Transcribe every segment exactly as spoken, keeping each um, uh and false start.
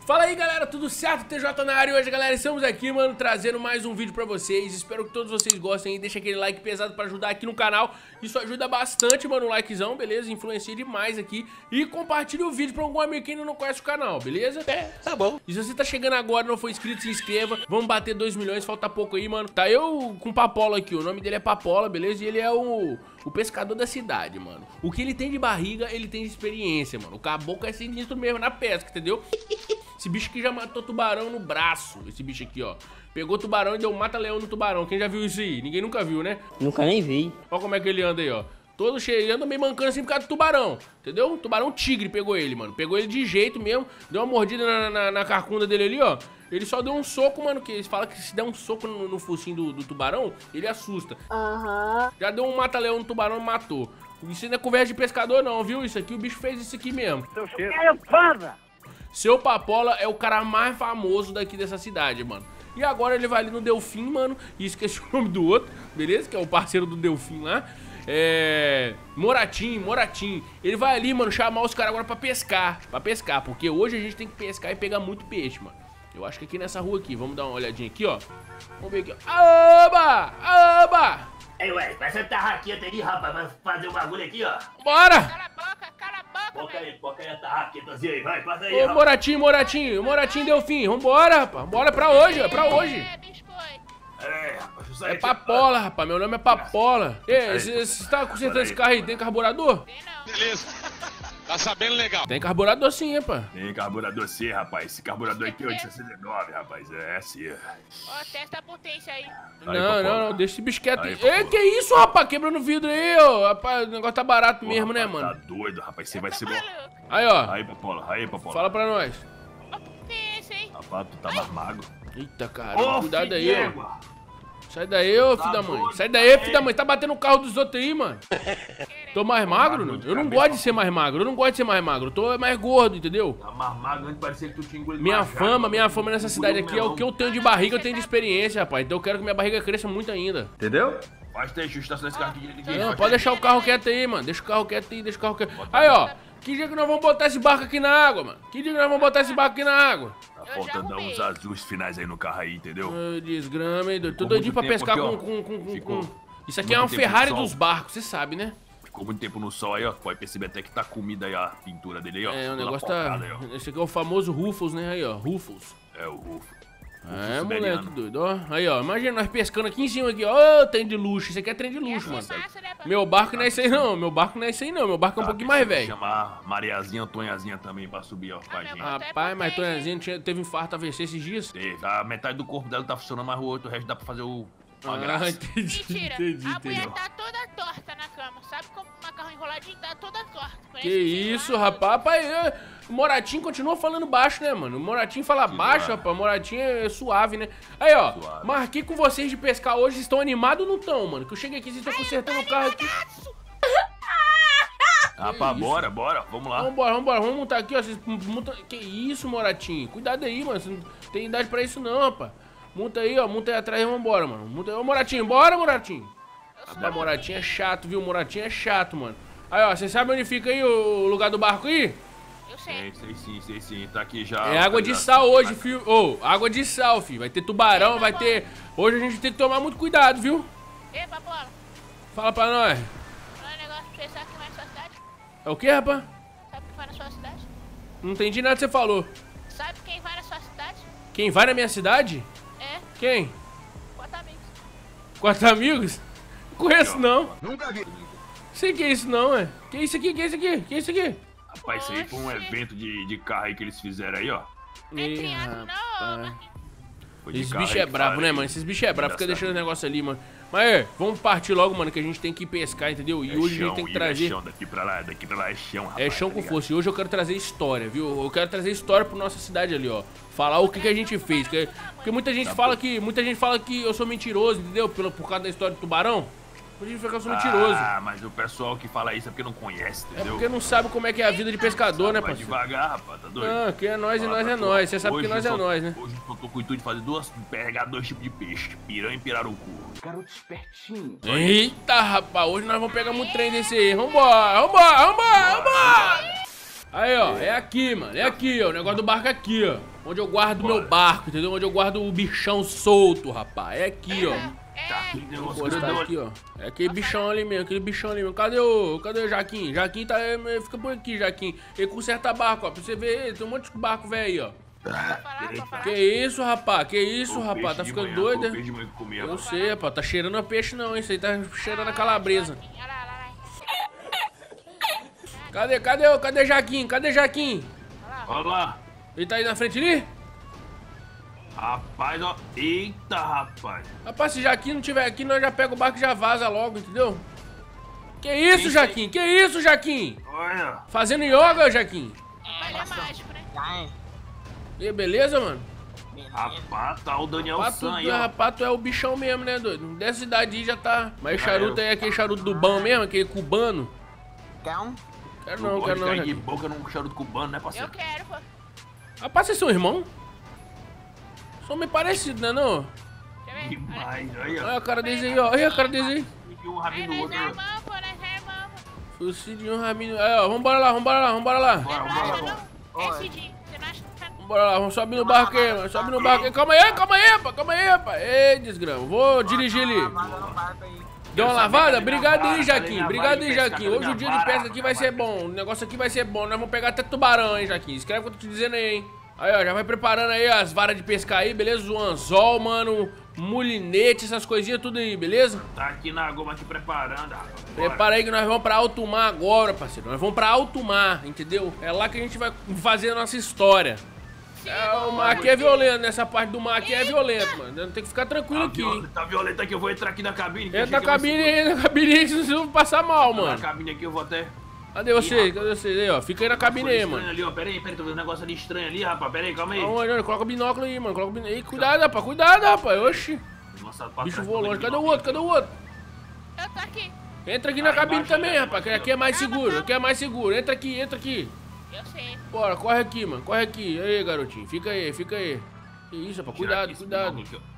Fala aí, galera, tudo certo? T J na área. E hoje, galera, estamos aqui, mano, trazendo mais um vídeo pra vocês. Espero que todos vocês gostem aí. Deixa aquele like pesado pra ajudar aqui no canal. Isso ajuda bastante, mano, o likezão, beleza? Influencia demais aqui. E compartilha o vídeo pra algum amigo que ainda não conhece o canal, beleza? É, tá bom. E se você tá chegando agora e não for inscrito, se inscreva. Vamos bater dois milhões, falta pouco aí, mano. Tá eu com o Papola aqui, o nome dele é Papola, beleza? E ele é o... o pescador da cidade, mano. O que ele tem de barriga, ele tem de experiência, mano. O caboclo é sinistro mesmo na pesca, entendeu? Esse bicho aqui já matou tubarão no braço. Esse bicho aqui, ó. Pegou tubarão e deu mata-leão no tubarão. Quem já viu isso aí? Ninguém nunca viu, né? Nunca nem vi. Olha como é que ele anda aí, ó. Todo cheio, ele anda meio mancando assim por causa do tubarão. Entendeu? Tubarão tigre pegou ele, mano. Pegou ele de jeito mesmo. Deu uma mordida na, na, na carcunda dele ali, ó. Ele só deu um soco, mano, que eles falam que se der um soco no, no focinho do, do tubarão, ele assusta. Aham. Uhum. Já deu um mata-leão no tubarão e matou. Isso não é conversa de pescador não, viu? Isso aqui, o bicho fez isso aqui mesmo. Seu cheiro. É fada. Seu Papola é o cara mais famoso daqui dessa cidade, mano. E agora ele vai ali no Delfim, mano. E esqueci o nome do outro, beleza? Que é o parceiro do Delfim lá. É... Moratim, Moratim. Ele vai ali, mano, chamar os caras agora pra pescar. Pra pescar, porque hoje a gente tem que pescar e pegar muito peixe, mano. Eu acho que aqui nessa rua aqui, vamos dar uma olhadinha aqui, ó. Vamos ver aqui, ó. Oba! Oba! Ei, ué, vai sentar a raqueta aí, rapaz, vai fazer um bagulho aqui, ó. Bora! Cala a boca, cala a boca, Boca velho. aí, boca aí essa raquetazinha aí, vai, passa aí, Ô, rapaz. Moratim, Moratim, Moratim Delfim, vambora, rapaz. Bora pra hoje, é pra hoje. É, biscoito. É, rapaz, isso aí É Papola, rapaz, meu nome é Papola. Ei, você tá consertando esse carro aí, tem carburador? Tem não. Beleza. Tá sabendo legal. Tem carburador sim, hein, pá. Tem carburador C, rapaz, esse carburador aqui é oito sessenta e nove, rapaz, é sim. Ó, testa a potência aí. Não, não, não, deixa esse bicho quieto aí. Aí, Papola. Ei, que isso, rapaz, quebrando o vidro aí, ó. Rapaz, o negócio tá barato Pô, mesmo, né, rapaz, mano? Tá doido, rapaz, você vai Tá ser bom. maluco. Aí, ó, Aí, Papola, aí, Papola. fala pra nós. Ó, potência, hein? Rapaz, tu tá mais magro. Eita, cara, Ô, cuidado filho aí, de ó. égua. Sai daí, ô, Tá filho da mãe. doido, Sai daí, tá filho da mãe. Tá batendo o carro dos outros aí, mano. Tô mais magro, não? Eu não gosto de ser mais magro. Eu não gosto de ser mais magro. Eu tô mais gordo, entendeu? Tá mais magro, antes parecia que tu tinha engolido Minha uma fama, jaca, minha mano. fama nessa Engoliu cidade aqui é o que eu tenho de barriga, eu tenho de experiência, rapaz. Então eu quero que minha barriga cresça muito ainda. Entendeu? Faz teste, estaciona esse carro aqui direito aqui. Não, faz pode teste. deixar o carro quieto aí, mano. Deixa o carro quieto aí, deixa o carro quieto. Aí, ó. Que dia que nós vamos botar esse barco aqui na água, mano? Que dia que nós vamos botar esse barco aqui na água? Tá Eu faltando já dar uns arrumei. azuis finais aí no carro aí, entendeu? Ai, desgrama, hein, doido. Tô Ficou doidinho pra muito tempo pescar aqui, com, ó. com, com, com, Ficou com... Isso aqui é muito uma tempo no Ferrari sol. dos barcos, você sabe, né? Ficou muito tempo no sol aí, ó. Pode perceber até que tá comida aí a pintura dele aí, ó. É, o Toda negócio tá... focada aí, ó. Esse aqui é o famoso Ruffles, né? Aí, ó, Ruffles. É o Rufo. É, siberiano. moleque doido, ó. Aí, ó, imagina nós pescando aqui em cima aqui, ó. Ô, trem de luxo. Isso aqui é trem de luxo, mano. Essa massa, né, pô? Meu barco não é isso aí, não. Meu barco não é isso aí, não. Meu barco é um pouquinho mais velho. Chamar Mariazinha, Tonhazinha também pra subir, ó, com a meu gente. Deus. Rapaz, mas Tonhazinha tinha- teve infarto A V C esses dias. Teve. A metade do corpo dela tá funcionando, mas o outro o resto dá pra fazer o... uma Ah, graça. entendi, Mentira. entendi, A mulher entendi. tá toda torta na cama. Sabe como um macarrão enroladinho tá toda torta? Parece Que sei isso, lá, rapaz. Rapaz, é, o Moratinho continua falando baixo, né, mano? O Moratinho fala baixo, lá. rapaz. O Moratinho é suave, né? Aí, ó. Suave. Marquei com vocês de pescar hoje. Vocês estão animados ou não estão, mano? Que eu cheguei aqui, vocês estão consertando o carro aqui. Rapaz, isso? bora, bora. Vamos lá. Vambora, vambora. Vamos montar aqui, ó. Vocês montam... Que isso, Moratinho? Cuidado aí, mano. Você não tem idade pra isso, não, rapaz. Monta aí, ó. Monta aí atrás e vambora, mano. Monta aí. Ô, Moratinho, bora, Moratinho. Rapaz, Moratinho é chato, viu? Moratinho é chato, mano. Aí, ó. Você sabe onde fica aí o lugar do barco aí? Eu sei. Sei, sei sim, sei sim. Tá aqui já. É água de sal hoje, filho. Ô, água de sal, filho. Vai ter tubarão, vai ter... Hoje a gente tem que tomar muito cuidado, viu? Ei, Papola. Fala pra nós. Fala um negócio pra você. Sabe quem vai na sua cidade? É o quê, rapaz? Sabe quem vai na sua cidade? Não entendi nada que você falou. Sabe quem vai na sua cidade? Quem vai na minha cidade? É, Quem? quatro amigos. Quatro amigos? Não conheço, não. Nunca vi. Sei que é isso, não, é. Que isso aqui? Que isso aqui? Que isso aqui? Rapaz, isso aí foi um Oxi. evento de, de carro aí que eles fizeram aí, ó. Não é Ih, criança, não, rapaz. Marquinhos. Foi de Esses carro bichos aí é que brabo, falaram né, aí. mano? Esses bichos é brabo, fica Engraçado. deixando o negócio ali, mano. Mas é, vamos partir logo, mano, que a gente tem que ir pescar, entendeu? E É hoje a chão, gente tem que Igor, trazer... É chão, daqui pra lá, daqui pra lá é chão, rapaz. É chão tá com ligado? força. E hoje eu quero trazer história, viu? Eu quero trazer história pra nossa cidade ali, ó. Falar o que, que a gente fez. que- Porque muita gente fala que. Muita gente fala que eu sou mentiroso, entendeu? Pelo, por causa da história do tubarão. Muita gente fala que eu sou mentiroso. Ah, mas o pessoal que fala isso é porque não conhece, É entendeu? porque não sabe como é que é a vida de pescador, né, Vai parceiro? devagar, rapaz, tá doido? Não, que é nós e Fala nós pra é tu, nós. Você sabe que hoje nós é só- nós, né? Hoje eu tô com o intuito de fazer duas, pegar dois tipos de peixe, piranha e pirarucu. Garoto espertinho. Eita, rapaz, hoje nós vamos pegar muito trem desse aí. Vambora, vambora, vambora, vambora! Aí, ó, é aqui, mano. É aqui, ó. O negócio do barco é aqui, ó. Onde eu guardo o meu barco, entendeu? Onde eu guardo o bichão solto, rapaz. É aqui, ó. Tá aqui, negócio Pô, tá aqui, ó. É aquele bichão ali mesmo, aquele bichão ali mesmo. Cadê o. Cadê o Jaquim? Jaquim tá. Fica por aqui, Jaquim. Ele conserta barco, ó. Pra você ver, tem um monte de barco velho aí, ó. Que isso, rapaz? Que isso, rapaz? Tá ficando doido, né? Eu sei, rapaz. Tá cheirando a peixe, não, hein? Isso aí tá cheirando a calabresa. Cadê, cadê, o- cadê Jaquim? Cadê Jaquim? Olha lá. Ele tá aí na frente ali? Rapaz, ó. Eita, rapaz. Rapaz, se Jaquim não tiver aqui, nós já pega o barco e já vaza logo, entendeu? Que isso, Jaquim? Que isso, Jaquim? Olha. Fazendo yoga, Jaquim? Ele é mágico, né? E beleza, mano? Rapaz, tá o Daniel Pato, San aí, ó. rapaz, tu é o bichão mesmo, né, doido? Dessa idade aí já tá. Mas charuto aí é aquele charuto do bom mesmo, aquele cubano. Quer um? Quero Tu não, gosta quero de não, cair de Jaquim. boca num charuto cubano, né, Eu parceiro? quero, pô. Rapaz, vocês são irmãos? São meio parecidos, né, não? Deixa eu ver. Demais, aí, ó. Olha a cara deles aí, ó. Olha a cara deles aí. E um Aí rabinho do nós outro. é ó. irmão, pô, nós é irmão. Focinho de um raminho. Aí, ó, vambora lá, vambora lá, vambora lá. Você Bora, não bora, acha, bora. não? É Cidinho, você não acha? Vambora lá, vamos subir no barco aí, mano. Sobe no barco aí. Calma aí, calma aí, rapaz. Calma aí, rapaz. Ei, desgrama. Vou dirigir ali. Vaga no barco aí. Deu uma lavada? Obrigado aí, Cadê Jaquim. minha Obrigado vara aí, de pesca? Jaquim. Cadê Hoje o minha dia de vara? pesca aqui vai ser bom. O negócio aqui vai ser bom. Nós vamos pegar até tubarão, hein, Jaquim. Escreve o que eu tô te dizendo aí, hein. Aí, ó, já vai preparando aí as varas de pescar aí, beleza? O anzol, mano, mulinete, essas coisinhas tudo aí, beleza? Tá aqui na goma aqui preparando, rapaz. Bora. Prepara aí que nós vamos pra alto mar agora, parceiro. Nós vamos pra alto mar, entendeu? É lá que a gente vai fazer a nossa história. É, o mar aqui é violento, nessa parte do mar aqui é violento, mano. Tem que ficar tranquilo Tá, aqui, viol... hein. tá violento aqui, eu vou entrar aqui na cabine. que Entra achei na que vai cabine ser- aí, na cabine aí, senão vocês vão passar mal, Na mano. cabine aqui eu vou até... Cadê vocês? Cadê vocês aí, ó? Fica aí na cabine aí, Estranho mano. ali, ó. Pera aí, pera aí, tô vendo um negócio ali estranho ali, rapaz. Pera aí, calma aí. Não, olha, coloca o binóculo aí, mano. Coloca o binóculo aí. Cuidado, rapaz. Cuidado, rapaz. Oxi. Nossa, pra Bicho trás, voou tô longe. vendo Cadê o binóculo. outro? Cadê o outro? Eu tô aqui. Entra aqui na Aí cabine embaixo, também, aí, rapaz. Que embaixo, aqui é mais Calma, seguro. calma. Aqui é mais seguro. Entra aqui, entra aqui. Eu sei. Bora, corre aqui, mano. Corre aqui. Aí, garotinho. Fica aí, fica aí. Que isso, rapaz. Tirar Cuidado, aqui esse cuidado. binóculo aqui,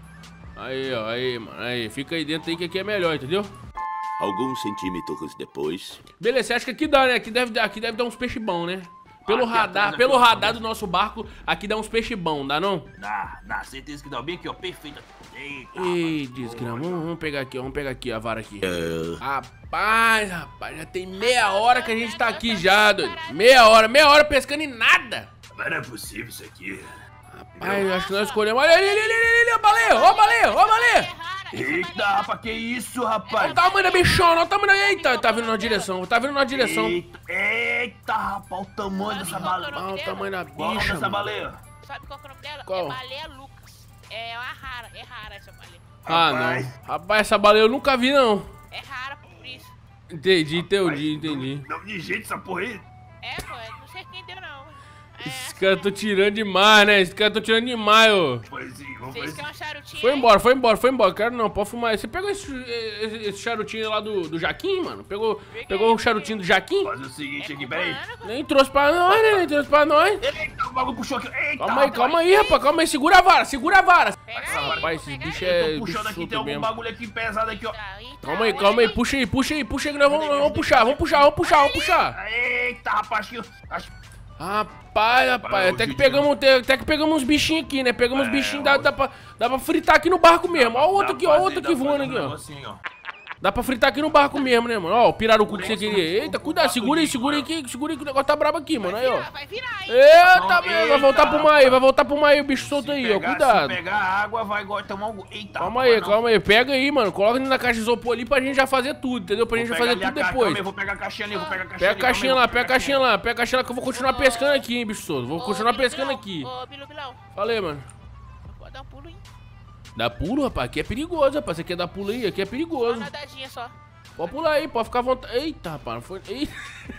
ó. Aí, ó. Aí, mano. Aí. Fica aí dentro aí que aqui é melhor, entendeu? Alguns centímetros depois. Beleza, você acha que aqui dá, né? Aqui deve, dar- aqui deve dar uns peixes bons, né? Pelo Aqui radar, atrás, pelo aqui, ó. radar do nosso barco, aqui dá uns peixes bons, dá não? Dá, dá. Certeza que dá bem aqui, ó. Perfeito. Eita, Ei, rapaz. desgrama. Boa. Vamos, vamos pegar aqui, ó. Vamos pegar aqui a vara aqui. É, Rapaz, rapaz, já tem meia hora que a gente tá aqui já, doido. Meia hora, meia hora pescando em nada. Mas não é possível isso aqui. Rapaz, eu acho que nós escolhemos. Olha ali, ali, ali, ali, ali, ó, baleia, ó, baleia, ó, É baleia. rara. Eita, rapaz, que isso, rapaz? Olha o tamanho da bichona, olha o tamanho da... Eita, tá vindo na direção, tá vindo na direção. Eita, eita, rapaz, o tamanho dessa baleia. Olha o tamanho da Qual é o nome bicha, dessa mano. baleia? Sabe qual que é o nome dela? Qual? É baleia Lucas. É uma rara. É rara essa baleia. Ah, Rapaz. não. Rapaz, essa baleia eu nunca vi, não. É rara por isso. Entendi, entendi, entendi. Nome de gente essa porra aí. É, pô. eu Não sei quem deu, não. Esses É. caras tão tirando demais, né? Esses caras tão tirando demais, ô. Poesinho, vamos Vocês fazer querem um charutinho? Foi aí? embora, foi embora, foi embora. Quero não, pode fumar. Você pegou esse, esse, esse charutinho lá do, do Jaquim, mano? Pegou, pegou o charutinho do Jaquim? fazer o seguinte É aqui, pera aí. cubano, Nem trouxe pra nós, né? Nem trouxe pra nós. Eita, o bagulho puxou aqui. Eita, Calma aí, rapaz. calma aí, rapaz. Calma aí. Segura a vara, segura a vara. Pega Essa aí, Rapaz, vou esses pegar bichos aí. é Tô bicho puxando aqui, tem solto algum mesmo. bagulho aqui pesado aqui, ó. Tá, eita, Calma aí, olha calma aí. Puxa aí, puxa aí, puxa aí que nós vamos, nós vamos puxar. Vamos puxar, vamos puxar, vamos puxar, vamos puxar. Eita, rapaz, acho que... Acho... Rapaz, rapaz, até que hoje pegamos, até que pegamos uns bichinhos aqui, né? Pegamos uns É, bichinhos, dá, dá, pra, dá pra fritar aqui no barco mesmo. Ó o outro Dá aqui, pra ó o fazer- outro dá aqui pra voando fazer aqui, um ó. negocinho, ó. Dá pra fritar aqui no barco mesmo, né, mano? Ó, o pirarucu que você queria. Eita, cuidado, segura aí, segura aí, que, segura aí que o negócio tá brabo aqui, mano. Aí, ó. Virar, vai virar, hein? Eita, Não, mano, vai eita, voltar pro mar aí, vai voltar pro mar aí, o bicho Se solto aí, ó. pegar- Cuidado. Se pegar água, vai go- tomar um... Eita, Calma rapaz, aí, não. calma aí. Pega aí, mano. Coloca na caixa de isopor ali pra gente já fazer tudo, entendeu? Pra gente Vou já fazer pegar ali tudo a ca- depois. calma aí, vou pegar a caixinha ali, vou pegar a caixinha Pega a ali, caixinha calma lá, aí, pega a caixinha lá, pega a caixinha lá que eu vou continuar pescando aqui, hein, bicho solto. Vou Ô, continuar Bilu, pescando Bilão, aqui. Ô, Bilu, Bilão, Falei, mano. pode dar um pulo, hein? Dá pulo, rapaz? Aqui é perigoso, rapaz. Você quer dar pulo aí? Aqui é Uma perigoso. nadadinha só. Pode pular aí, pode ficar à vontade. Eita, rapaz, não foi. Eita.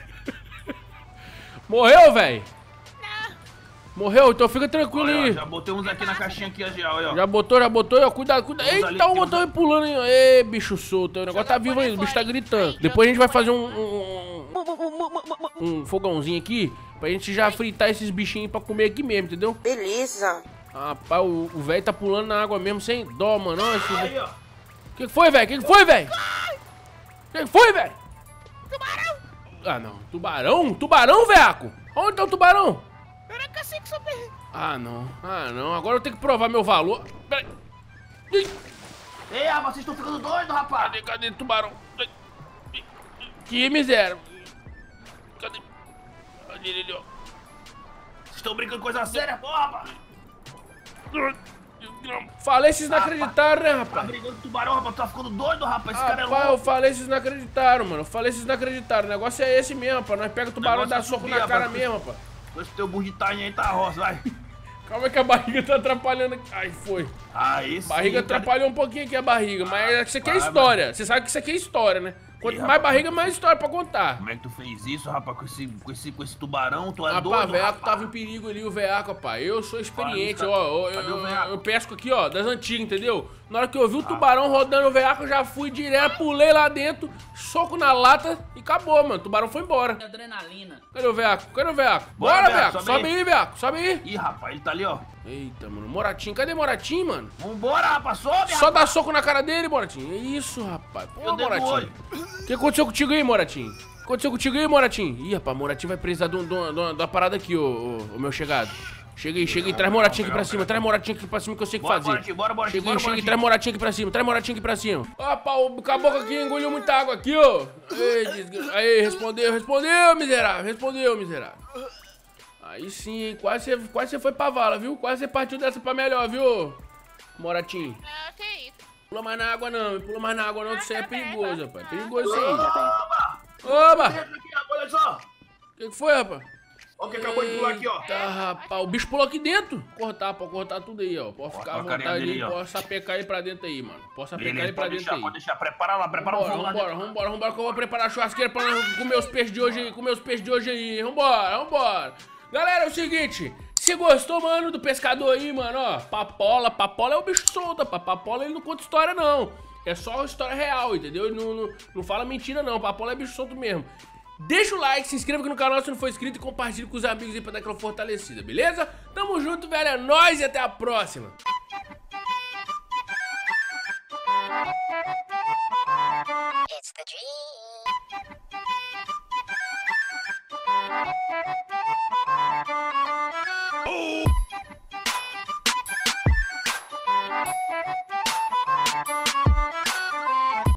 Morreu, velho? Morreu, então fica tranquilo Olha, ó, aí. já botei uns aqui na caixinha aqui, ó, já, olha, ó. Já botou, já botou, ó. Cuidado, cuidado. Tem uns ali, Eita, o tem uns botão aí ali. pulando aí, ó. Ê, bicho solto. O negócio tá Joga vivo fora, aí, o bicho tá fora. gritando. Aí, Depois a gente vai joga fazer um. Um, um fogãozinho aqui pra gente já fritar esses bichinhos pra comer aqui mesmo, entendeu? Beleza. Rapaz, o velho tá pulando na água mesmo sem dó, mano. Olha esse... Aí, ó. Que que foi, velho? Que que foi, velho? Que que foi, velho? Ah, não. Tubarão? Tubarão, veaco? Onde tá o tubarão? Eu não consigo subir. Ah, não. Ah, não. Agora eu tenho que provar meu valor. Pera aí. Ei, rapaz, vocês estão ficando doidos, rapaz. Cadê, cadê o tubarão? Que miséria. Cadê? Cadê ele, ó? Vocês estão brincando com coisa séria, porra, rapaz. Falei, vocês não acreditaram, né, Tá rapaz? brigando com tubarão, rapaz. Tu tá ficando doido, rapaz. Esse cara é Rapaz, eu louco. falei, vocês não acreditaram, mano. Eu falei, vocês não acreditaram. O negócio é esse mesmo, rapaz. Nós pega o tubarão e dá negócio é soco subir, na cara rapaz. mesmo, rapaz. Com esse teu burro de tainha aí tá roça, vai. Calma aí que a barriga tá atrapalhando aqui. Ai, foi. Aí sim. Barriga cara. atrapalhou um pouquinho aqui a barriga, mas isso aqui é vai, história. Você sabe que isso aqui é história, né? Quanto Ih, mais rapaz. barriga, mais história pra contar. Como é que tu fez isso, rapaz, com esse, com esse, com esse tubarão? Tu é Rapaz, o doido, veaco rapaz. tava em perigo ali, o veaco, rapaz. Eu sou experiente, Olha, ó. Eu, cadê o eu, veaco? eu pesco aqui, ó, das antigas, entendeu? Na hora que eu vi o tubarão rodando o veaco, eu já fui direto, pulei lá dentro, soco na lata e acabou, mano. O tubarão foi embora. Adrenalina. Cadê o veaco? Cadê o veaco? Bora, Bora, veaco, veaco. sobe Sobe aí. aí, veaco. Sobe aí. Ih, rapaz, ele tá ali, ó. Eita, mano. Moratinho. Cadê Moratinho, mano? Vambora, rapaz, sobe, Só rapaz. dá soco na cara dele, Moratinho. É isso, rapaz. Pô, Meu dedo no Moratinho. olho. O que aconteceu contigo aí, Moratinho? O que aconteceu contigo aí, Moratinho? Ih, rapaz, Moratinho vai precisar de, um- de, uma- de uma- de uma parada aqui, ô, ô, ô, meu chegado. Chega aí, chega aí, traz Moratinho aqui pra cima, traz Moratinho aqui pra cima que eu sei o que Bora, fazer. Moratinho, bora, Moratinho, Chega aí, bora, chega aí, Moratinho. traz Moratinho aqui pra cima, traz Moratinho aqui pra cima. Opa, o caboclo aqui engoliu muita água aqui, ó. Ei, desgra- Aí, respondeu, respondeu, miserável, respondeu, miserável. Aí sim, hein, quase você quase você foi pra vala, viu? Quase você partiu dessa pra melhor, viu, Moratinho? Não, que isso. Pula mais na água não, pula mais na água não, que isso aí é Ah, tá bem, perigoso, tá. rapaz. Perigoso isso aí. Opa! Oba! Entra aqui, rapaz, olha só. O que que foi, rapaz? Olha o que acabou de pular aqui, ó. Tá, rapaz, o bicho pulou aqui dentro. Cortar, pode cortar tudo aí, ó. Pode ficar à a carinha vontade dele, aí, ó. pode sapecar ele pra dentro aí, mano. Pode sapecar Beleza, ele pra pode dentro deixar, aí. pode deixar. Prepara lá, prepara o Vambora, fogo lá vambora, dentro. vambora, vambora, que eu vou preparar a churrasqueira pra nós comer os peixes de hoje aí, comer os peixes de hoje aí. Vambora, vambora. Galera, é o seguinte, se gostou, mano, do pescador aí, mano, ó, papola, papola é o bicho solto, pá. Papola ele não conta história, não. É só história real, entendeu? Ele não, não, não fala mentira, não. Papola é bicho solto mesmo. Deixa o like, se inscreva aqui no canal se não for inscrito e compartilhe com os amigos aí pra dar aquela fortalecida, beleza? Tamo junto, velho, é nóis e até a próxima.